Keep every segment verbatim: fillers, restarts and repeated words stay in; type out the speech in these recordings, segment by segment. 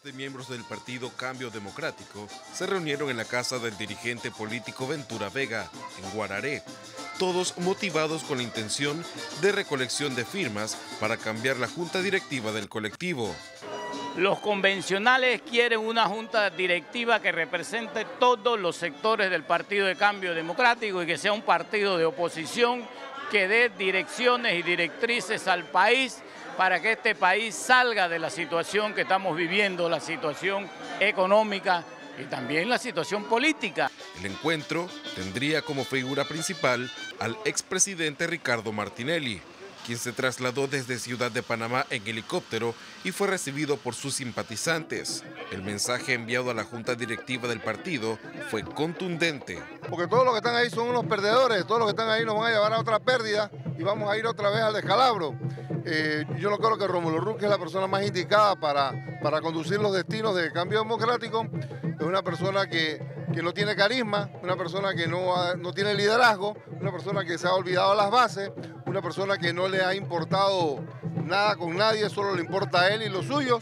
De miembros del partido Cambio Democrático se reunieron en la casa del dirigente político Ventura Vega, en Guararé, todos motivados con la intención de recolección de firmas para cambiar la junta directiva del colectivo. Los convencionales quieren una junta directiva que represente todos los sectores del Partido de Cambio Democrático y que sea un partido de oposición que dé direcciones y directrices al país para que este país salga de la situación que estamos viviendo, la situación económica y también la situación política. El encuentro tendría como figura principal al expresidente Ricardo Martinelli, quien se trasladó desde Ciudad de Panamá en helicóptero y fue recibido por sus simpatizantes. El mensaje enviado a la junta directiva del partido fue contundente. Porque todos los que están ahí son unos perdedores, todos los que están ahí nos van a llevar a otra pérdida y vamos a ir otra vez al descalabro. Eh, yo no creo que Rómulo Rux es la persona más indicada para, para conducir los destinos de Cambio Democrático. Es una persona que, que no tiene carisma, una persona que no, ha, no tiene liderazgo, una persona que se ha olvidado de las bases, una persona que no le ha importado nada con nadie, solo le importa a él y los suyos.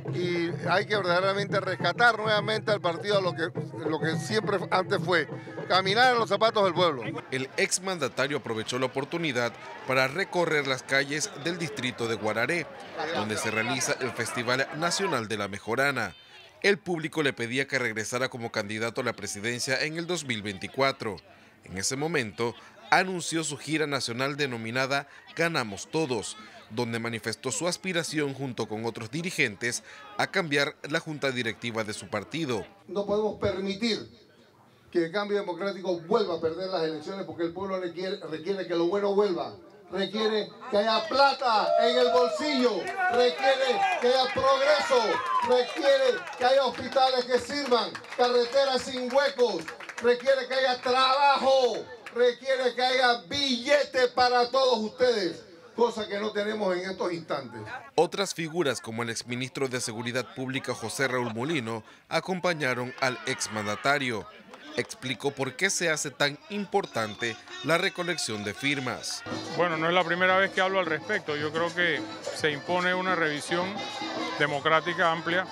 Y hay que verdaderamente rescatar nuevamente al partido a lo que, lo que siempre antes fue, caminar en los zapatos del pueblo. El exmandatario aprovechó la oportunidad para recorrer las calles del distrito de Guararé, donde se realiza el Festival Nacional de la Mejorana. El público le pedía que regresara como candidato a la presidencia en el dos mil veinticuatro. En ese momento, anunció su gira nacional denominada Ganamos Todos, donde manifestó su aspiración junto con otros dirigentes a cambiar la junta directiva de su partido. No podemos permitir que el Cambio Democrático vuelva a perder las elecciones porque el pueblo requiere, requiere que lo bueno vuelva. Requiere que haya plata en el bolsillo, requiere que haya progreso, requiere que haya hospitales que sirvan, carreteras sin huecos, requiere que haya trabajo, requiere que haya billete para todos ustedes, cosa que no tenemos en estos instantes. Otras figuras como el exministro de Seguridad Pública José Raúl Molino acompañaron al exmandatario. Explicó por qué se hace tan importante la recolección de firmas. Bueno, no es la primera vez que hablo al respecto. Yo creo que se impone una revisión democrática amplia,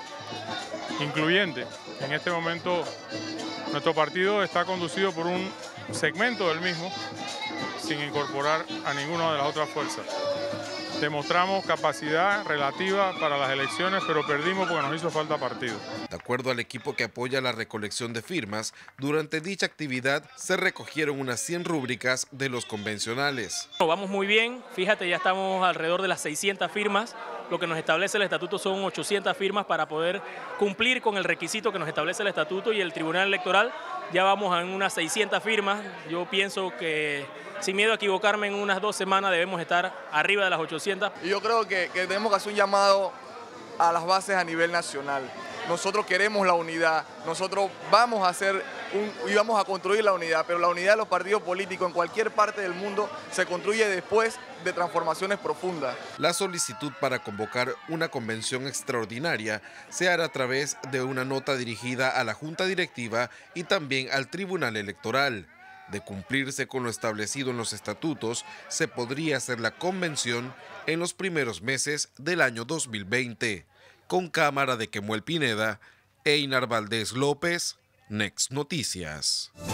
incluyente. En este momento nuestro partido está conducido por un segmento del mismo, sin incorporar a ninguna de las otras fuerzas. Demostramos capacidad relativa para las elecciones, pero perdimos porque nos hizo falta partido. De acuerdo al equipo que apoya la recolección de firmas, durante dicha actividad se recogieron unas cien rúbricas de los convencionales. Vamos muy bien, fíjate, ya estamos alrededor de las seiscientas firmas. Lo que nos establece el estatuto son ochocientas firmas para poder cumplir con el requisito que nos establece el estatuto y el Tribunal Electoral. Ya vamos a unas seiscientas firmas. Yo pienso que, sin miedo a equivocarme, en unas dos semanas debemos estar arriba de las ochocientas. Y yo creo que, que tenemos que hacer un llamado a las bases a nivel nacional. Nosotros queremos la unidad, nosotros vamos a hacer un, y vamos a construir la unidad, pero la unidad de los partidos políticos en cualquier parte del mundo se construye después de transformaciones profundas. La solicitud para convocar una convención extraordinaria se hará a través de una nota dirigida a la Junta Directiva y también al Tribunal Electoral. De cumplirse con lo establecido en los estatutos, se podría hacer la convención en los primeros meses del año dos mil veinte. Con cámara de Kemuel Pineda, Einar Valdés López, Next Noticias.